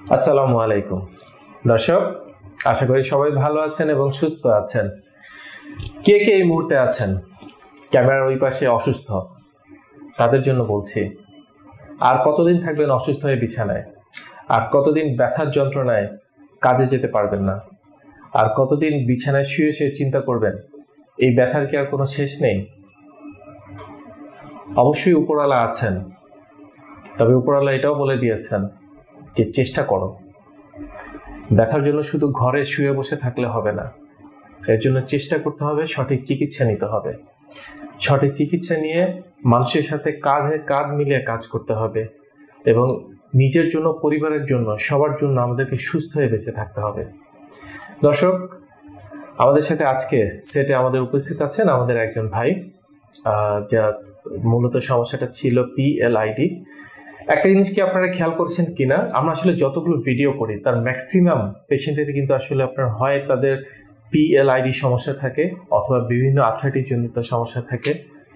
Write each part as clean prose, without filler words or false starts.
আসসালামু আলাইকুম দর্শক, আশা করি সবাই ভালো আছেন এবং সুস্থ আছেন। কে কে এই মুহূর্তে আছেন ক্যামেরার ওই পাশে অসুস্থ, তাদের জন্য বলছি, আর কতদিন থাকবেন অসুস্থ হয়ে বিছানায়? আর কতদিন ব্যথার যন্ত্রণায় কাজে যেতে পারবেন না? আর কতদিন বিছানায় শুয়ে শুয়ে চিন্তা করবেন এই ব্যথার কি আর কোনো শেষ নেই? অবশ্যই উপরওয়ালা আছেন, তবে উপরওয়ালা এটাও বলে দিয়েছেন যে চেষ্টা করো। ব্যথার জন্য শুধু ঘরে শুয়ে বসে থাকলে হবে না, এর জন্য চেষ্টা করতে হবে, সঠিক চিকিৎসা নিতে হবে। সঠিক চিকিৎসা নিয়ে মানুষের সাথে কাঁধে কাঁধ মিলিয়ে কাজ করতে হবে এবং নিজের জন্য, পরিবারের জন্য, সবার জন্য আমাদেরকে সুস্থ হয়ে বেঁচে থাকতে হবে। দর্শক, আমাদের সাথে আজকে সেটে আমাদের উপস্থিত আছেন আমাদের একজন ভাই, যা মূলত সমস্যাটা ছিল PLID। একটা জিনিস কি আপনারা খেয়াল করছেন কিনা, আমরা আসলে যতগুলো ভিডিও করি তার ম্যাক্সিমাম পেশেন্টের কিন্তু আসলে আপনার হয় তাদের PLID সমস্যা থাকে অথবা বিভিন্ন আর্থ্রাইটিস জনিত সমস্যা থাকে।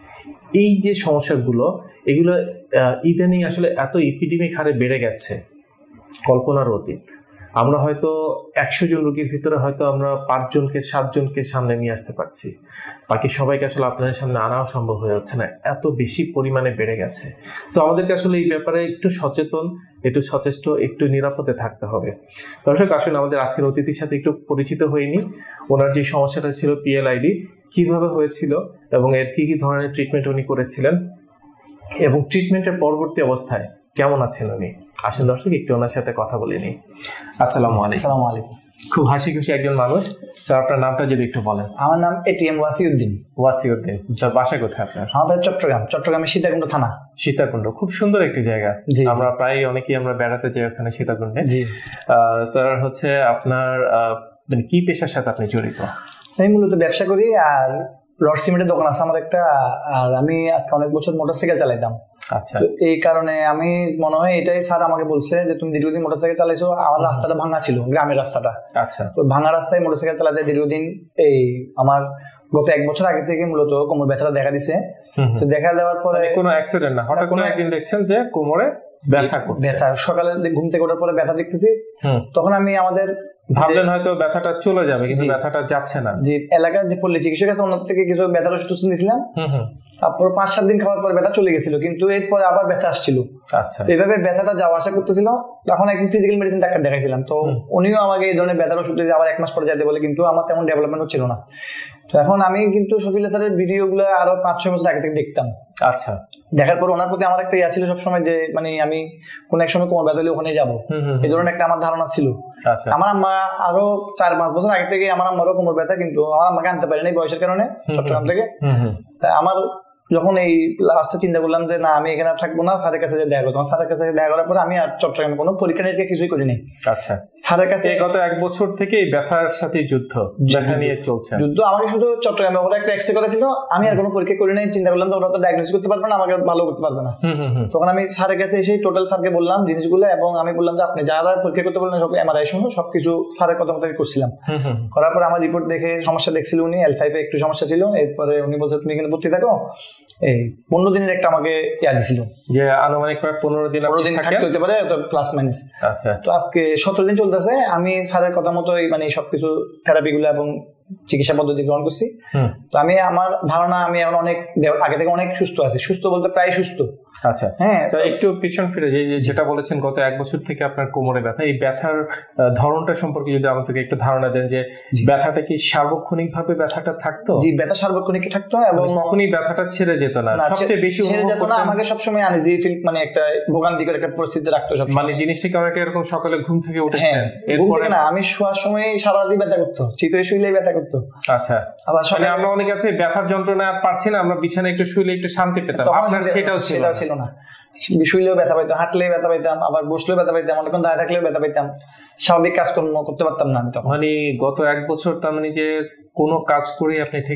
এই যে সমস্যাগুলো, এগুলো ইদানিং আসলে এত এপিডেমিক হারে বেড়ে গেছে, কল্পনার অতীত। আমরা হয়তো 100 জন রোগীর ভিতরে হয়তো আমরা 5 জনকে 7 জনকে সামনে নিয়ে আসতে পারছি, বাকি সবাইকে আসলে আপনাদের সামনে আনাও সম্ভব হয়ে হচ্ছে না, এত বেশি পরিমাণে বেড়ে গেছে। সো আমাদেরকে আসলে এই ব্যাপারে একটু সচেতন, একটু সচেষ্ট, একটু নিরাপদে থাকতে হবে। দর্শক, আসলে আমাদের আজকের অতিথির সাথে একটু পরিচিত হয়নি। ওনার যে সমস্যাটা ছিল PLID, কিভাবে হয়েছিল এবং এর কি কি ধরনের ট্রিটমেন্ট উনি করেছিলেন এবং ট্রিটমেন্টের পরবর্তী অবস্থায় কেমন আছেন উনি। আসেন দর্শক, একটু ওনার সাথে কথা বলে নিই। আসসালামু আলাইকুম। আসসালামু আলাইকুম। খুব হাসি খুশি একজন মানুষ। স্যার, আপনার নামটা যদি একটু বলেন। আমার নাম ATM ওয়াসিউদ্দিন। ওয়াসিউদ্দিন, বাসা কোথায় আপনার? আমাদের চট্টগ্রামের সীতাকুণ্ড থানা। সীতাকুণ্ড খুব সুন্দর একটি জায়গা। আমরা প্রায় অনেকেই আমরা বেড়াতে যাই ওখানে সীতাকুণ্ডে। জি স্যার, হচ্ছে আপনার মানে কি পেশার সাথে আপনি জড়িত? আমি মূলত ব্যবসা করি, আর রড সিমেন্টের দোকান আছে আমার একটা। আর আমি আজকে অনেক বছর মোটরসাইকেল চালাইতাম। আচ্ছা, এই কারণে আমি মনে হয় এটাই স্যার আমাকে বলছে যে তুমি দীর্ঘদিন মোটরসাইকেল চালাইছো। আমার রাস্তাটা ভাঙা ছিল, গ্রামের রাস্তাটা। আচ্ছা, তো ভাঙা রাস্তায় মোটরসাইকেল চালাতে দীর্ঘদিন এই আমার গত 1 বছর আগে থেকে মূলত কোমর ব্যথাটা দেখা দিছে। তো দেখা দেওয়ার পরে কোনো অ্যাক্সিডেন্ট না, হঠাৎ কোনো একদিন দেখছেন যে কোমরে ব্যথা, সকালে ঘুম থেকে ওঠার পরে ব্যথা দেখতেছি। তখন আমি আমাদের ভাবলেন হয়তো ব্যথাটা চলে যাবে, কিন্তু ব্যথাটা যাচ্ছে না। যে এলাকার যে পল্লী চিকিৎসক আছে ওনার থেকে কিছু ব্যথার ওষুধ নিয়েছিলাম। তারপর 5-7 দিন খাওয়ার পর ব্যথা চলে গেছিল, কিন্তু এরপরে আবার ব্যথা আসছিল। আচ্ছা, এইভাবে ব্যথাটা যাওয়া আসা করতেছিল। তখন একদিন ফিজিক্যাল মেডিসিন ডাক্তার দেখাইছিলাম, তো উনিও আমাকে এই ধরনের ব্যথার ওষুধ দিয়ে আবার 1 মাস পরে যেতে বলে, কিন্তু আমার তেমন ডেভেলপমেন্ট হচ্ছিল না। তো এখন আমি কিন্তু শফিল স্যারের ভিডিও গুলো আরো 5-6 বছর আগে থেকে দেখতাম। আচ্ছা, দেখার পর ওনার প্রতি আমার একটা ইয়া ছিল সবসময় যে মানে আমি কোন এক সময় কোমর ব্যথা হলে ওখানে যাবো, এই ধরনের একটা আমার ধারণা ছিল। আমার আম্মা আরো 4-5 বছর আগে থেকে আমার আম্মারও কোমর ব্যথা, কিন্তু আমার আম্মাকে আনতে পারিনি বয়সের কারণে চট্টগ্রাম থেকে। তাই আমার যখন এই লাস্টে চিন্তা করলাম যে না, আমি এখানে থাকবো না, স্যারের কাছে দেখা করতাম। স্যারের কাছে দেখা করার পরে আমি আর চট্টগ্রামে কোনো পরীক্ষা নিরীক্ষা কিছুই করিনি। আচ্ছা, স্যারের কাছে গত 1 বছর থেকে ব্যথার সাথে ব্যথা নিয়ে চলছে যুদ্ধ। আমাকে শুধু চট্টগ্রামে ওরা একটা এক্সরে করেছিল, আমি আর কোনো পরীক্ষা করি নাই। চিন্তা করলাম তো ওরা তো ডায়াগনোসিস করতে পারবে না, আমাকে ভালো করতে পারবে না। তখন আমি স্যারের কাছে এসে টোটাল স্যারকে বললাম জিনিসগুলো, এবং আমি বললাম যে আপনি যা যা পরীক্ষা করতে বললেন সব MRI সহ সবকিছু স্যারের কথা মতো করছিলাম। করার পর আমার রিপোর্ট দেখে সমস্যা দেখছিল উনি, L5 একটু সমস্যা ছিল। এরপরে উনি বলছে তুমি এখানে ভর্তি থাকো। এই 15 দিনের একটা আমাকে ইয়া দিছিল যে আনুমানিক প্রায় 15 দিন থাকতে হতে পারে, প্লাস মাইনাস। আচ্ছা, তো আজকে 17 দিন চলতেছে। আমি স্যারের কথা মতো মানে সবকিছু থেরাপি গুলো এবং চিকিৎসা পদ্ধতি গ্রহণ করছি। তো আমি আমার ধারণা আমি এখন অনেক আগে থেকে অনেক সুস্থ আছি, সুস্থ বলতে প্রায় সুস্থ। আচ্ছা, হ্যাঁ, একটু পিছন ফিরে যাই, যেটা বলেছেন গত 1 বছর থেকে আপনার কোমরে ব্যথা, এই ব্যথার ধরনটা সম্পর্কে যদি আমাদেরকে একটু ধারণা দেন যে ব্যথাটা কি সার্বক্ষণিক ভাবে ব্যথাটা থাকতো? জি, ব্যথা সার্বক্ষণিক থাকতো এবং কখনই ব্যথাটা ছেড়ে যেত না, সবচেয়ে বেশি ছেড়ে যেত না, আমাকে সবসময় আনইজি ফিল মানে একটা ভোগান্তিকর একটা পরিস্থিতি রাখতো সব। মানে জিনিসটাকে অনেকে এরকম সকালে ঘুম থেকে উঠেছেন, এরপরে না আমি শোয়ার সময় সারা রাত ব্যথা করতো, চিতই শুইলেই ব্যথা করতো। আচ্ছা, আবার মানে আমরা অনেকে আছে ব্যথার যন্ত্রণা পাচ্ছি না, আমরা বিছানায় একটু শুইলে একটু শান্তি পেতাম, আপনার সেটাও ছিল না। শুইলেও ব্যথা পাইতাম, হাঁটলেই ব্যথা পাইতাম, আবার বসলেও ব্যথা পাইতাম, অনেকক্ষণ দাঁড়িয়ে থাকলেও ব্যথা পাইতাম, স্বাভাবিক কাজকর্ম করতে পারতাম না আমি তখন। মানে গত 1 বছর, তার মানে যে কোনো কাজ করে আপনি ঠিক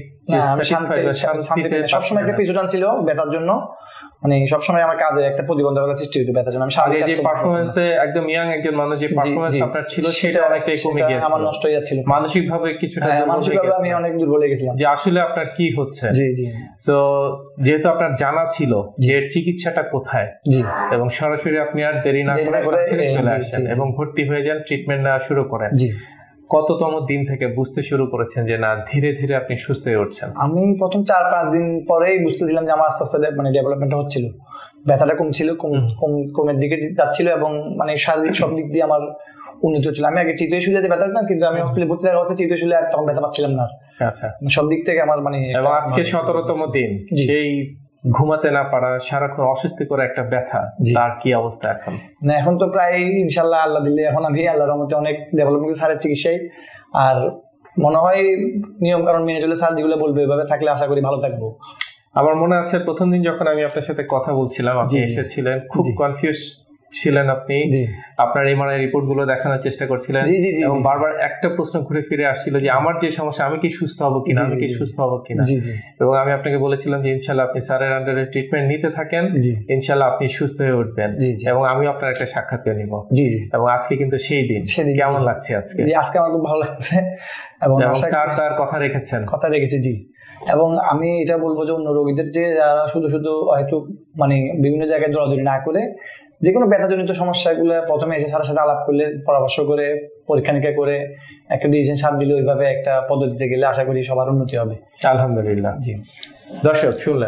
সবসময় একটা পিছুটান ছিল ব্যথার জন্য, মানে সবসময় আমার কাজে একটা প্রতিবন্ধকতা সৃষ্টি হতো ব্যথার জন্য। আমি যে পারফরম্যান্সে একদম ইয়াং একজন মানুষ যে পারফরম্যান্স আপনার ছিল সেটা অনেকটাই কমে গিয়েছিল, আমার নষ্ট হয়ে যাচ্ছিল মানসিকভাবে কিছুটা, মানসিকভাবে আমি অনেক দুর্বল হয়ে গেছিলাম যে আসলে আপনার কি হচ্ছে। সো যেহেতু আপনার জানা ছিল যে এর চিকিৎসাটা কোথায়, এবং সরাসরি আপনি আর দেরি না করে চলে আসেন এবং ভর্তি হয়ে যান, ট্রিটমেন্ট নেওয়া শুরু করেন। কততম দিন থেকে বুঝতে শুরু করেছেন যে না ধীরে ধীরে আপনি সুস্থ হয়ে উঠছেন? আমি প্রথম 4-5 দিন পরেই বুঝতেছিলাম যে আমার আস্তে আস্তে মানে ডেভেলপমেন্ট হচ্ছিল, ব্যথাটা কমছিল, কমের দিকে যাচ্ছিল এবং মানে শারীরিক সব দিক দিয়ে আমার উন্নতি হচ্ছিল। আমি আগে চিতই শুলে যে ব্যথা পেতাম, কিন্তু আমি হসপিটালে ভর্তি থাকা অবস্থায় চিতই শুলে তখন ব্যথা পাচ্ছিলাম না। আচ্ছা, সব দিক থেকে আমার মানে। এবং আজকে 17তম দিন, সেই ঘুমাতে না পারা, সারাক্ষণ অস্বস্তি করে একটা ব্যথা, তার কি অবস্থা এখন? না এখন তো প্রায় ইনশাল্লাহ আল্লাহ দিলে এখন আমি আল্লাহর রহমতে অনেক ডেভেলপমেন্ট স্যারের চিকিৎসায়, আর মনে হয় নিয়ম কারণ মেনে চলে স্যার যেগুলো বলবে এভাবে থাকলে আশা করি ভালো থাকবো। আমার মনে আছে প্রথম দিন যখন আমি আপনার সাথে কথা বলছিলাম, আপনি এসেছিলেন, খুব কনফিউজ ছিলেন আপনি, আপনার এমআরআই রিপোর্ট গুলো দেখানোর চেষ্টা করছিলেন এবং বারবার একটা প্রশ্ন ঘুরে ফিরে আসছিল যে আমার যে সমস্যা, আমি কি সুস্থ হবো কিনা, আমি কি সুস্থ হবো কিনা। এবং আমি আপনাকে বলেছিলাম যে ইনশাল্লাহ আপনি স্যারের আন্ডারে ট্রিটমেন্ট নিতে থাকেন, ইনশাল্লাহ আপনি সুস্থ হয়ে উঠবেন, এবং আমি আপনার একটা সাক্ষাৎকার নিব। এবং আজকে কিন্তু সেই দিন। কেমন লাগছে আজকে? আজকে আমার খুব ভালো লাগছে, এবং স্যার তার কথা রেখেছে। জি, এবং আমি এটা বলবো যে অন্য রোগীদের যে যারা শুধু শুধু হয়তো মানে বিভিন্ন জায়গায় দৌড়াদৌড়ি না করে যে কোনো ব্যথাজনিত সমস্যাগুলো প্রথমে এসে স্যারের সাথে আলাপ করলে, পরামর্শ করে, পরীক্ষা নিরীক্ষা করে একটা ডিসিশন সাপ দিলে ওইভাবে একটা পদ্ধতিতে গেলে আশা করি সবার উন্নতি হবে। আলহামদুলিল্লাহ। জি দর্শক শুনলেন,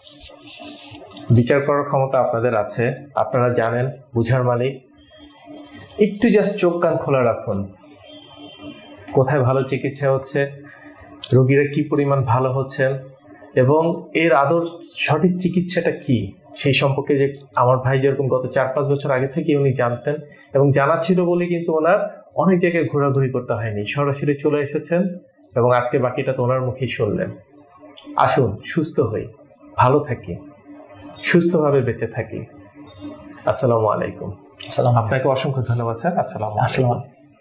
বিচার করার ক্ষমতা আপনাদের আছে, আপনারা জানেন, বুঝার মালিক। একটু জাস্ট চোখ কান খোলা রাখুন, কোথায় ভালো চিকিৎসা হচ্ছে, রোগীরা কি পরিমাণ ভালো হচ্ছেন, এবং এর আদর সঠিক চিকিৎসাটা কি সেই সম্পর্কে যে আমার ভাই যেরকম গত 4-5 বছর আগে থেকে উনি জানতেন, এবং জানা ছিল বলে কিন্তু ওনার অনেক জায়গায় ঘোরাঘুরি করতে হয়নি, সরাসরি চলে এসেছেন, এবং আজকে বাকিটা তো ওনার মুখেই শুনলেন। আসুন সুস্থ হই, ভালো থাকি, সুস্থভাবে বেঁচে থাকি। আসসালামু আলাইকুম। আসসালাম। আপনাকে অসংখ্য ধন্যবাদ স্যার। আসসালামু আলাইকুম।